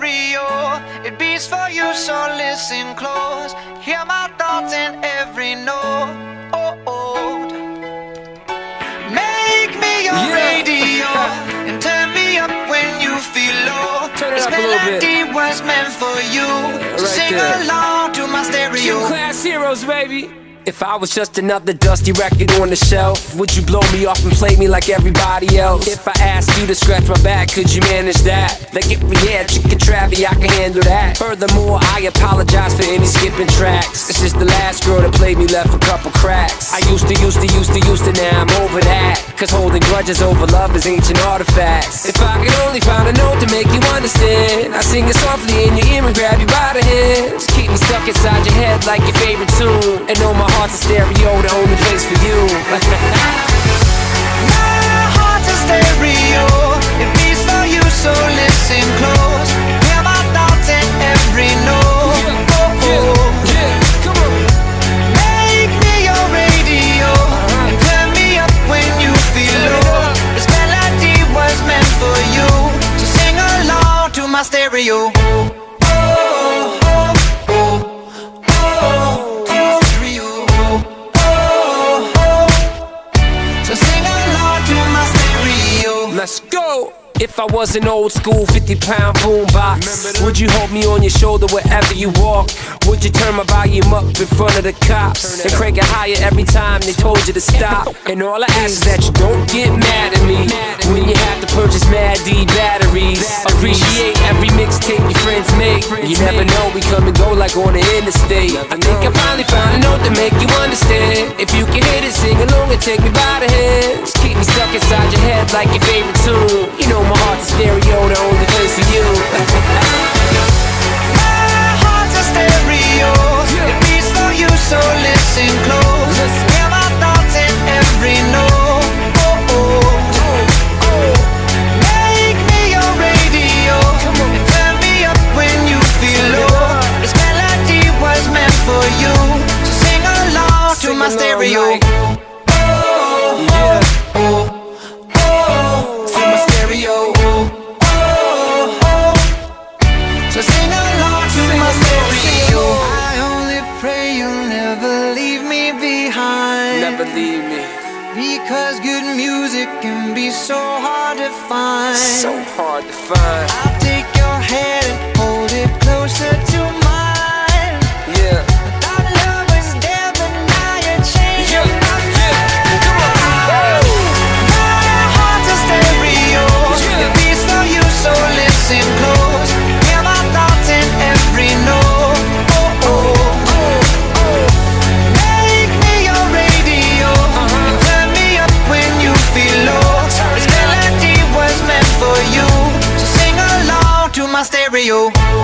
stereo. It beats for you, so listen close. Hear my thoughts in every note. Make me your radio and turn me up when you feel low. This melody was meant for you, so sing along to my stereo. GymclassHeroes, baby. If I was just another dusty record on the shelf, would you blow me off and play me like everybody else? If I asked you to scratch my back, could you manage that? Like if we had chicken travy, I can handle that. Furthermore, I apologize for any skipping tracks. It's just the last girl that played me left a couple cracks. I used to, now I'm over that. Cause holding grudges over love is ancient artifacts. If I could only find a note to make you understand, I sing it softly in your ear and grab you by the hands. Keep me stuck inside your head like your favorite tune, and know my heart's a stereo, the only place for you. My heart's a stereo. It beats for you, so listen close. Hear my thoughts in every note. Come on. Make me your radio and turn me up when you feel low. This melody was meant for you, so sing along to my stereo. Let's go! If I was an old school 50-pound boombox, would you hold me on your shoulder wherever you walk? Would you turn my volume up in front of the cops and crank it higher every time they told you to stop? And all I ask is that you don't get mad at me when you have to purchase Mad D batteries. Appreciate every mixtape your friends make. You never know, we come and go like on the interstate. I think I finally found a note to make you understand. If you can hit it, sing along and take me by the hands. Keep me stuck inside your head like your favorite tune. You know my heart's a stereo, the only place for you. My heart's a stereo. It beats for you, so listen close. Hear my thoughts in every note. Make me your radio and turn me up when you feel low. This melody was meant for you, so sing along to my stereo. So sing along to my stereo. I only pray you'll never leave me behind. Never leave me. Because good music can be so hard to find. So hard to find. I'll take your hand and hold it closer to mine. Yeah. Thought love was dead, but now you're changing my mind. My heart's a stereo. It beats for you, so listen close. Hear my thoughts in every note. Make me your radio and turn me up when you feel low. This melody was meant for you, so sing along to my stereo.